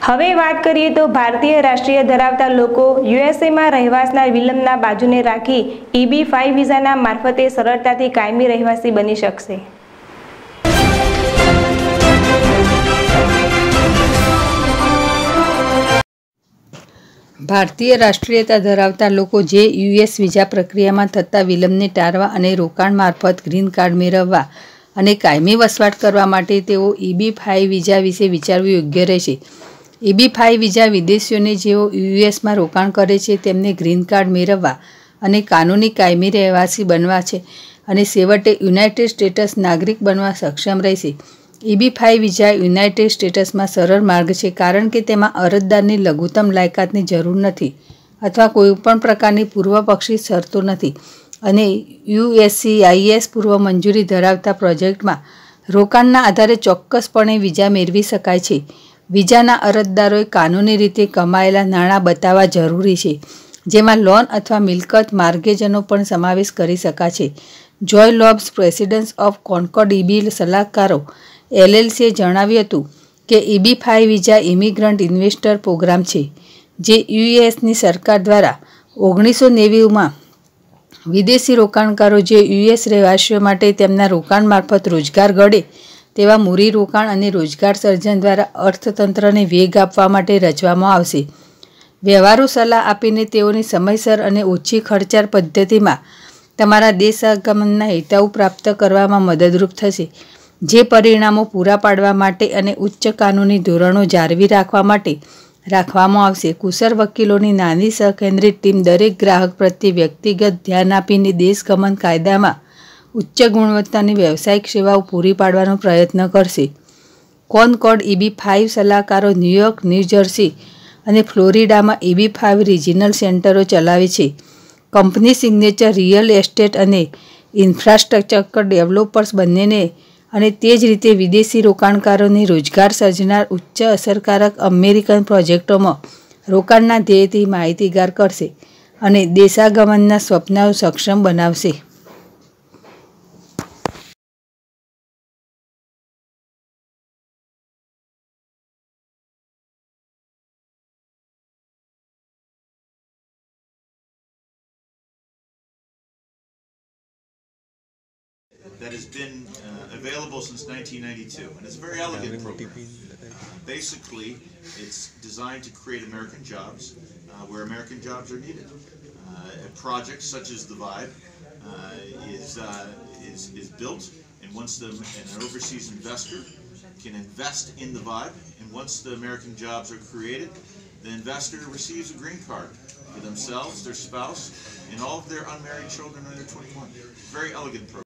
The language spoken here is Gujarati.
હવે વાત કરીએ તો ભારતીય રાષ્ટ્રીય ધરાવતા લોકો યુએસએમાં રહેવાસના વિલંબના બાજુને રાખી EB-5 વિઝાના મારફતે સરળતાથી કાયમી રહેવાસી બની શકશે। ભારતીય રાષ્ટ્રીયતા ધરાવતા લોકો જે યુએસ વિઝા પ્રક્રિયામાં થતા વિલંબને ટાળવા અને રોકાણ મારફત ગ્રીન કાર્ડ મેળવવા અને કાયમી વસવાટ કરવા માટે તેઓ EB-5 વિઝા વિશે વિચારવું યોગ્ય રહેશે। EB-5 વિઝા વિદેશીઓને જેઓ યુએસમાં રોકાણ કરે છે તેમને ગ્રીન કાર્ડ મેળવવા અને કાનૂની કાયમી રહેવાસી બનવા છે અને છેવટે યુનાઇટેડ સ્ટેટ્સ નાગરિક બનવા સક્ષમ રહેશે। EB-5 વિઝા યુનાઇટેડ સ્ટેટ્સમાં સરળ માર્ગ છે કારણ કે તેમાં અરજદારની લઘુત્તમ લાયકાતની જરૂર નથી અથવા કોઈપણ પ્રકારની પૂર્વપક્ષી શરતો નથી અને USCIS પૂર્વ મંજૂરી ધરાવતા પ્રોજેક્ટમાં રોકાણના આધારે ચોક્કસપણે વિઝા મેળવી શકાય છે। વિઝાના અરજદારોએ કાનૂની રીતે કમાયેલા નાણાં બતાવવા જરૂરી છે, જેમાં લોન અથવા મિલકત માર્ગેજનો પણ સમાવેશ કરી શકાશે। Joy Lobbs, president of Concord EB સલાહકારો LLCએ જણાવ્યું હતું કે EB-5 visa immigrant investor programme છે, જે યુએસની સરકાર દ્વારા 1990માં વિદેશી રોકાણકારો જે યુએસ રહેવાસીઓ માટે તેમના રોકાણ મારફત રોજગાર ઘડે તેવા મૂડીરોકાણ અને રોજગાર સર્જન દ્વારા અર્થતંત્રને વેગ આપવા માટે રચવામાં આવશે। વ્યવહારુ સલાહ આપીને તેઓની સમયસર અને ઓછી ખર્ચાળ પદ્ધતિમાં તમારા દેશ આગમનના હેતુઓ પ્રાપ્ત કરવામાં મદદરૂપ થશે, જે પરિણામો પૂરા પાડવા માટે અને ઉચ્ચ કાનૂની ધોરણો જાળવી રાખવા માટે રાખવામાં આવશે। કુશળ વકીલોની નાની સહકેન્દ્રિત ટીમ દરેક ગ્રાહક પ્રત્યે વ્યક્તિગત ધ્યાન આપીને દેશગમન કાયદામાં ઉચ્ચ ગુણવત્તાની વ્યવસાયિક સેવાઓ પૂરી પાડવાનો પ્રયત્ન કરશે। કોનકોર્ડ EB-5 સલાહકારો ન્યૂયોર્ક, ન્યૂજર્સી અને ફ્લોરિડામાં EB-5 રિજિનલ સેન્ટરો ચલાવે છે। કંપની સિગ્નેચર રિયલ એસ્ટેટ અને ઇન્ફ્રાસ્ટ્રક્ચર ડેવલપર્સ બંનેને અને તે જ રીતે વિદેશી રોકાણકારોને રોજગાર સર્જનાર ઉચ્ચ અસરકારક અમેરિકન પ્રોજેક્ટોમાં રોકાણના ધ્યેયથી માહિતીગાર કરશે અને દેશાગમનના સ્વપ્નઓ સક્ષમ બનાવશે। That has been available since 1992, and it's a very elegant program. Basically, it's designed to create American jobs where American jobs are needed. A project such as the Vibe is built, and once an overseas investor can invest in the Vibe, and once the American jobs are created, the investor receives a green card for themselves, their spouse, and all of their unmarried children under 21. Very elegant program.